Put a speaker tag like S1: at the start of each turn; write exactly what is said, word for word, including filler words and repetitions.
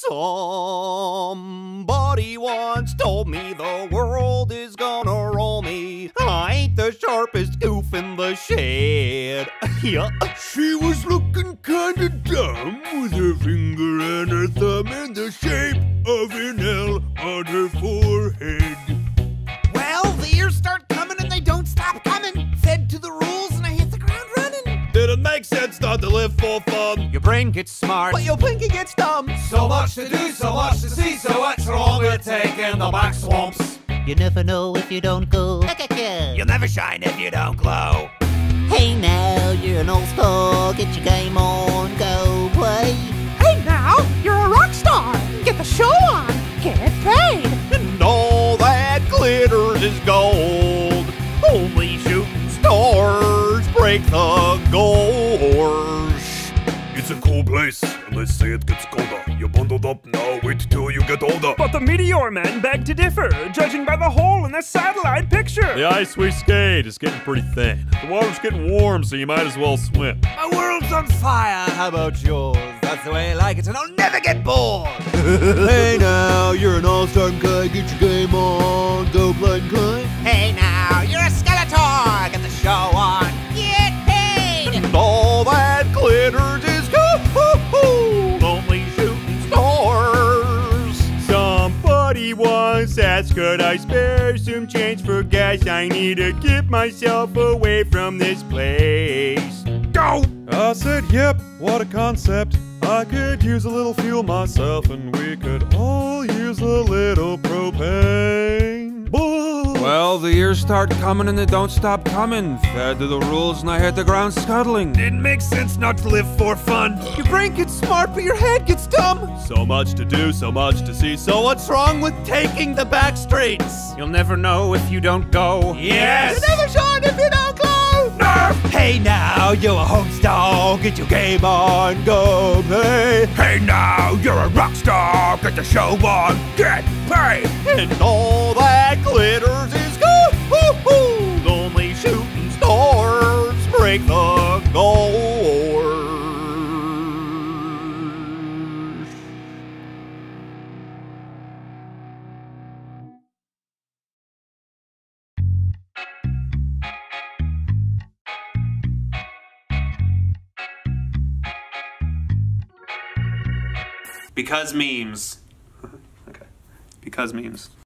S1: Somebody once told me the world is gonna roll me. I ain't the sharpest goof in the shed. Yeah.
S2: She was looking kinda dumb with her finger and her thumb in the shape of an L on her forehead.
S3: Well, the years start coming and they don't stop coming. Fed to the rules and I hit the ground running.
S2: Did it make sense not to live for fun?
S1: Your brain gets smart, but your pinky gets dumb.
S4: So much to do, so much to see, so what's wrong with taking the back swamps?
S5: You never know if you don't go.
S1: You'll never shine if you don't glow.
S5: Hey now, you're an old star. Get your game on, go play.
S6: Hey now, you're a rock star. Get the show on, get paid.
S1: And all that glitters is gold. Only shooting stars break the gorge.
S2: It's a cool place, and they say it gets colder. You're bundled up now, wait till you get older.
S7: But the Meteor Men beg to differ, judging by the hole in the satellite picture.
S8: The ice we skate is getting pretty thin. The water's getting warm, so you might as well swim.
S4: My world's on fire, how about yours? That's the way I like it, and I'll never get bored.
S2: Hey now, you're an all-star guy, get your game on, go blind climb.
S3: Hey now, you're a Skeletor. Get the show on, get paid.
S1: And all that glitters is gold. Only shooting stars.
S8: Somebody once asked, could I spare some change for gas? I need to get myself away from this place. Go! I said, yep, what a concept. I could use a little fuel myself, and we could all use a little propane. Whoa.
S4: Well, the years start coming and they don't stop coming. Fed to the rules and I hit the ground scuttling.
S2: Didn't make sense not to live for fun.
S1: Your brain gets smart, but your head gets dumb.
S8: So much to do, so much to see, so
S1: What's wrong with taking the back streets? You'll never know if you don't go.
S4: Yes!
S1: You never shine if you don't glow.
S4: Nerf!
S1: Hey now, you're a home star. Get your game on, go play.
S2: Hey now, you're a rock star, get the show on, get paid.
S1: And all that glitters is gold. Only shooting stars break the gorge.
S9: Because memes. Okay. Because memes.